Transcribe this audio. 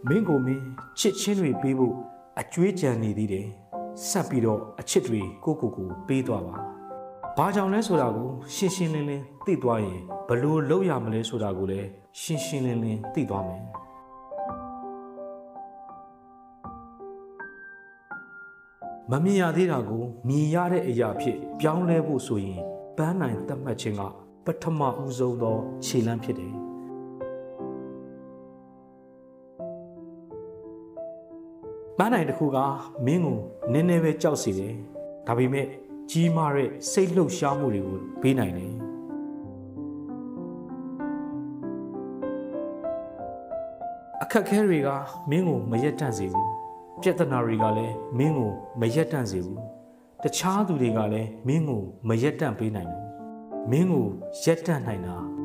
မင်းကိုမင်းချစ်ချင်းတွေပေးဖို့အကျွေးကြံနေသေးတယ်ဆက်ပြီးတော့အချစ်တွေကိုပေးသွားပါဘာကြောင့်လဲဆိုတာကိုရှင်းရှင်းလင်းလင်းသိသွားရင်ဘလို့လုပ်ရမလဲဆိုတာကိုလည်းရှင်းရှင်းလင်းလင်းသိသွားမယ်မမြင်ရသေးတာကိုမြင်ရတဲ့အရာဖြစ်ပြောင်းလဲဖို့ဆိုရင်ပန်းနိုင်သတ်မှတ်ခြင်းကပထမဦးဆုံးသောခြေလှမ်းဖြစ်တယ်ပန်းနိုင်တစ်ခုကမင်းကိုနည်းနည်းပဲကြောက်စေတယ်ဒါပေမဲ့ကြီးမားတဲ့စိတ်လှုပ်ရှားမှုတွေကိုပေးနိုင်တယ်အခက်အခဲတွေကမင်းကိုမရက်တန့်စေဘူးပြဿနာတွေကလည်းမင်းကိုမရက်တန့်စေဘူးတခြားသူတွေကလည်းမင်းကိုမရက်တန့်ပေးနိုင်ဘူးမင်းကိုရက်တန့်နိုင်တာ